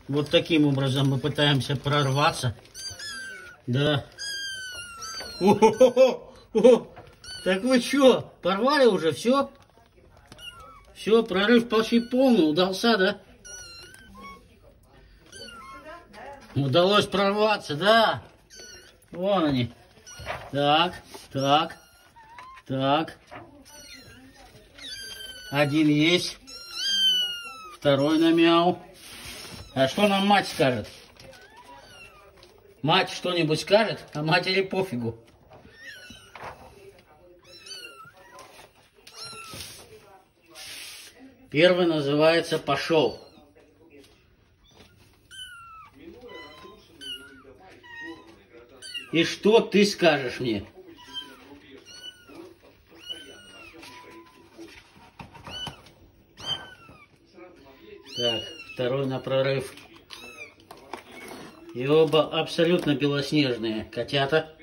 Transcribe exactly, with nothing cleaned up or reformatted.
Вот таким образом мы пытаемся прорваться. Да. О-хо-хо-хо! Так вы что, порвали уже все? Все, прорыв почти полный, удался, да? Удалось прорваться, да? Вон они. Так, так, так. Один есть. Второй намял. А что нам мать скажет? Мать что-нибудь скажет, а матери пофигу. Первый называется «Пошел». И что ты скажешь мне? Так, второй на прорыв. И оба абсолютно белоснежные котята.